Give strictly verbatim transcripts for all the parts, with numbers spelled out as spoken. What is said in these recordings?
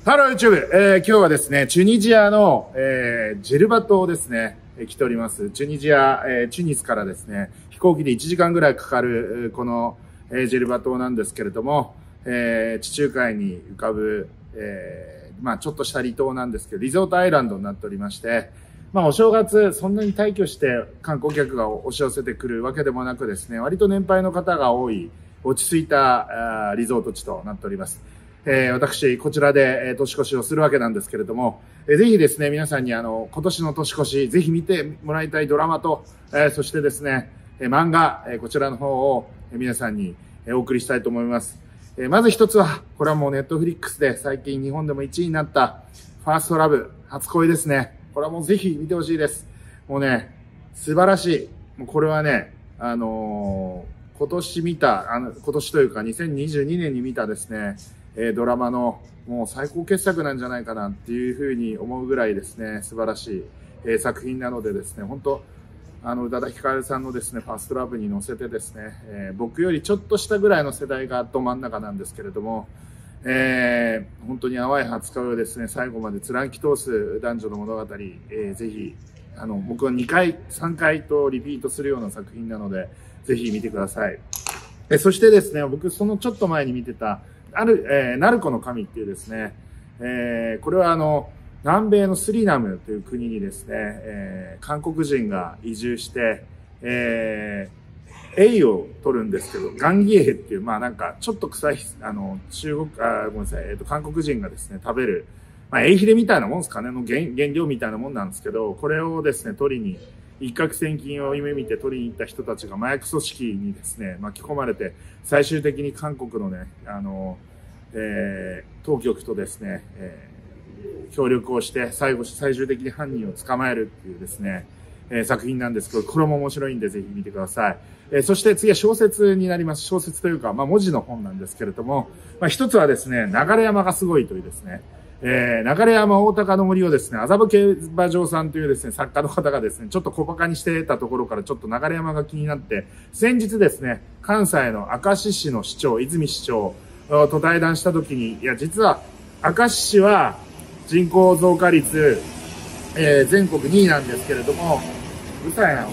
ハロー YouTube、えー、今日はですね、チュニジアの、えー、ジェルバ島ですね、えー、来ております。チュニジア、えー、チュニスからですね、飛行機でいちじかんぐらいかかる、この、えー、ジェルバ島なんですけれども、えー、地中海に浮かぶ、えー、まあちょっとした離島なんですけど、リゾートアイランドになっておりまして、まあお正月、そんなに大挙して観光客が押し寄せてくるわけでもなくですね、割と年配の方が多い、落ち着いたリゾート地となっております。えー、私、こちらで、えー、年越しをするわけなんですけれども、えー、ぜひですね、皆さんにあの、今年の年越し、ぜひ見てもらいたいドラマと、えー、そしてですね、えー、漫画、えー、こちらの方を、えー、皆さんに、えー、お送りしたいと思います。えー、まず一つは、これはもうネットフリックスで最近日本でもいちいになった、ファーストラブ、初恋ですね。これはもうぜひ見てほしいです。もうね、素晴らしい。もうこれはね、あのー、今年見た、あの、今年というかにせんにじゅうにねんに見たですね、えー、ドラマのもう最高傑作なんじゃないかなっていうふうに思うぐらいですね、素晴らしい、えー、作品なのでですね、本当あの、宇多田ヒカルさんのですね、ファーストラブに乗せてですね、えー、僕よりちょっとしたぐらいの世代がど真ん中なんですけれども、えー、本当に淡い初恋をですね、最後まで貫き通す男女の物語、えー、ぜひ、あの、僕はにかい、さんかいとリピートするような作品なので、ぜひ見てください。えー、そしてですね、僕そのちょっと前に見てた、ある、えー、ナルコの神っていうですね、えー、これはあの、南米のスリナムという国にですね、えー、韓国人が移住して、えー、エイを取るんですけど、ガンギエイっていう、まあなんか、ちょっと臭い、あの、中国、あ、ごめんなさい、えっと、韓国人がですね、食べる、まあ、エイヒレみたいなもんですかね、の原、原料みたいなもんなんですけど、これをですね、取りに、一攫千金を夢見て取りに行った人たちが麻薬組織にですね、巻き込まれて、最終的に韓国のね、あの、えー、当局とですね、えー、協力をして、最後、最終的に犯人を捕まえるっていうですね、えー、作品なんですけど、これも面白いんでぜひ見てください。えー、そして次は小説になります。小説というか、まあ文字の本なんですけれども、まあ一つはですね、流山がすごいというですね、えー、流山大高の森をですね、麻布競馬場さんというですね、作家の方がですね、ちょっと小馬鹿にしてたところからちょっと流山が気になって、先日ですね、関西の明石市の市長、泉市長と対談したときに、いや、実は明石市は人口増加率、えー、全国にいなんですけれども、うるさいな、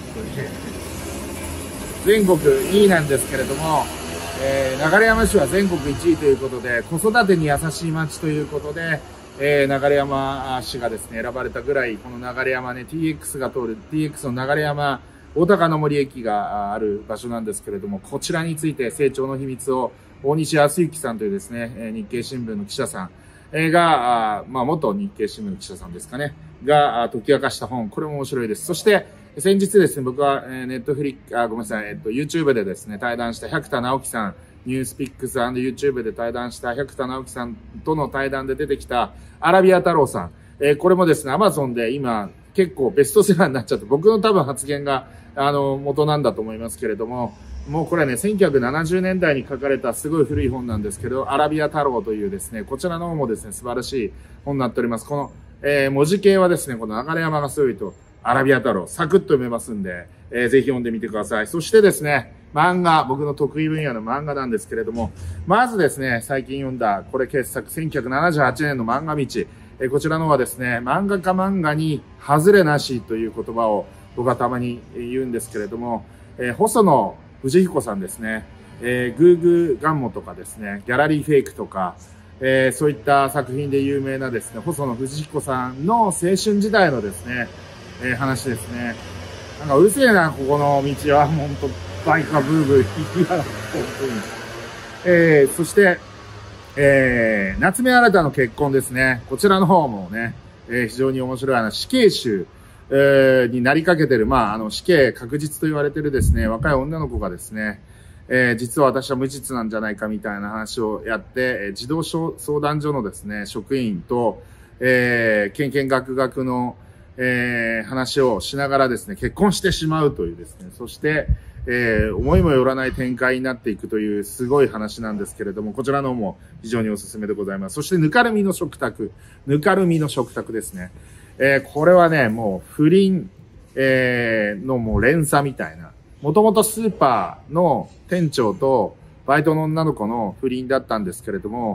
全国にいなんですけれども、えー、流山市は全国いちいということで、子育てに優しい町ということで、えー、流山市がですね、選ばれたぐらい、この流山ね、ティーエックス が通る、ティーエックス の流山、大高の森駅がある場所なんですけれども、こちらについて成長の秘密を、大西康之さんというですね、日経新聞の記者さんが、まあ、元日経新聞の記者さんですかね、が解き明かした本、これも面白いです。そして、先日ですね、僕はネットフリック、あ、ごめんなさい、えっと、YouTube でですね、対談した百田直樹さん、ニュースピックス &YouTube で対談した百田直樹さんとの対談で出てきたアラビア太郎さん。えー、これもですね、Amazon で今結構ベストセラーになっちゃって、僕の多分発言が、あの、元なんだと思いますけれども、もうこれね、せんきゅうひゃくななじゅうねんだいに書かれたすごい古い本なんですけど、アラビア太郎というですね、こちらの方もですね、素晴らしい本になっております。この、えー、文字系はですね、この流山がすごいと、アラビア太郎、サクッと読めますんで、えー、ぜひ読んでみてください。そしてですね、漫画、僕の得意分野の漫画なんですけれども、まずですね、最近読んだ、これ傑作、せんきゅうひゃくななじゅうはちねんの漫画道。えー、こちらの方はですね、漫画家漫画に外れなしという言葉を僕はたまに言うんですけれども、えー、細野藤彦さんですね、えー、グーグーガンモとかですね、ギャラリーフェイクとか、えー、そういった作品で有名なですね、細野藤彦さんの青春時代のですね、えー、話ですね。なんかうるせえな、ここの道は。ほんと、バイクがブーブー言いながら、本当に。えー、そして、えー、夏目新の結婚ですね。こちらの方もね、えー、非常に面白い話、死刑囚、えー、になりかけてる、まあ、あの、死刑確実と言われてるですね、若い女の子がですね、えー、実は私は無実なんじゃないかみたいな話をやって、えー、児童相談所のですね、職員と、えー、けんけんがくがくの、えー、話をしながらですね、結婚してしまうというですね、そして、えー、思いもよらない展開になっていくというすごい話なんですけれども、こちらの方も非常におすすめでございます。そして、ぬかるみの食卓。ぬかるみの食卓ですね。えー、これはね、もう不倫、えー、のもう連鎖みたいな。もともとスーパーの店長とバイトの女の子の不倫だったんですけれども、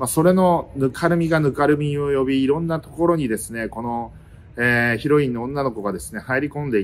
まあ、それのぬかるみがぬかるみを呼び、いろんなところにですね、この、えー、ヒロインの女の子がですね、入り込んでいって、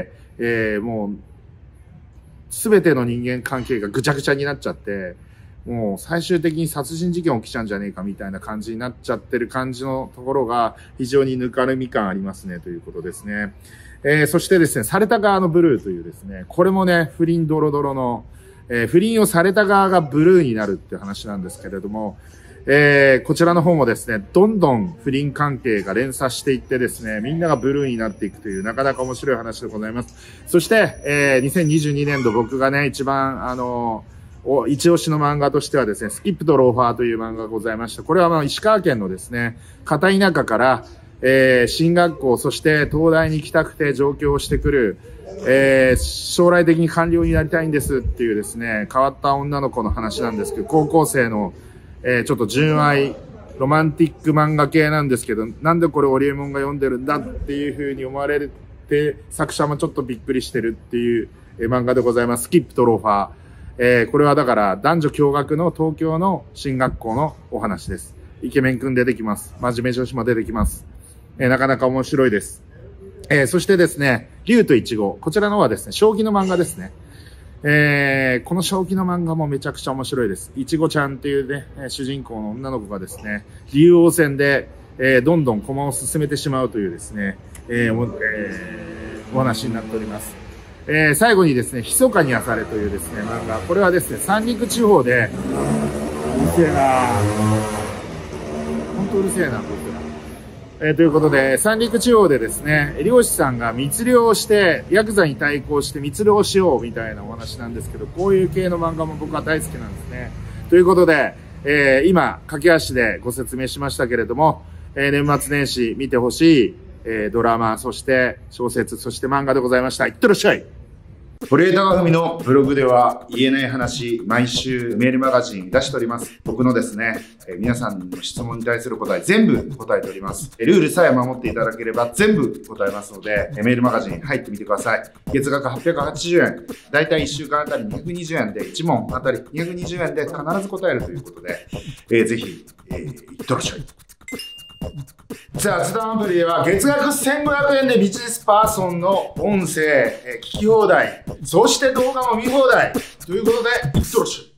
えー、もう、すべての人間関係がぐちゃぐちゃになっちゃって、もう最終的に殺人事件起きちゃうんじゃねえかみたいな感じになっちゃってる感じのところが非常にぬかるみ感ありますねということですね。えー、そしてですね、された側のブルーというですね、これもね、不倫ドロドロの、えー、不倫をされた側がブルーになるっていう話なんですけれども、えー、こちらの方もですね、どんどん不倫関係が連鎖していってですね、みんながブルーになっていくという、なかなか面白い話でございます。そして、えー、にせんにじゅうにねんど僕がね、一番、あのー、一押しの漫画としてはですね、スキップとローファーという漫画がございました。これはまあ石川県のですね、片田舎から、えー、進学校、そして東大に行きたくて上京をしてくる、えー、将来的に官僚になりたいんですっていうですね、変わった女の子の話なんですけど、高校生の、えー、ちょっと純愛、ロマンティック漫画系なんですけど、なんでこれオリエモンが読んでるんだっていう風に思われて、作者もちょっとびっくりしてるっていう、えー、漫画でございます。スキップとローファー。えー、これはだから男女共学の東京の進学校のお話です。イケメンくん出てきます。真面目女子も出てきます。えー、なかなか面白いです。えー、そしてですね、竜とイチゴ。こちらのはですね、将棋の漫画ですね。えー、この将棋の漫画もめちゃくちゃ面白いです。いちごちゃんっていうね、主人公の女の子がですね、竜王戦で、えー、どんどん駒を進めてしまうというですね、えーおえー、お話になっております。えー、最後にですね、密かにあされというですね、漫画。これはですね、三陸地方で、うるせえなぁ。ほんとうるせえな、僕ら。えー、ということで、三陸地方でですね、漁師さんが密漁をして、ヤクザに対抗して密漁をしようみたいなお話なんですけど、こういう系の漫画も僕は大好きなんですね。ということで、えー、今、駆け足でご説明しましたけれども、えー、年末年始見てほしい、えー、ドラマ、そして小説、そして漫画でございました。いってらっしゃい。堀江貴文のブログでは言えない話、毎週メールマガジン出しております。僕のですね、えー、皆さんの質問に対する答え全部答えております。ルールさえ守っていただければ全部答えますので、メールマガジン入ってみてください。月額はっぴゃくはちじゅうえん、だいたいいっしゅうかんあたりにひゃくにじゅうえんで、いち問あたりにひゃくにじゅうえんで必ず答えるということで、えー、ぜひ、えー、いってらっしゃい。雑談アプリでは月額せんごひゃくえんでビジネスパーソンの音声、えー、聞き放題、そして動画も見放題ということで、いってらっしゃい。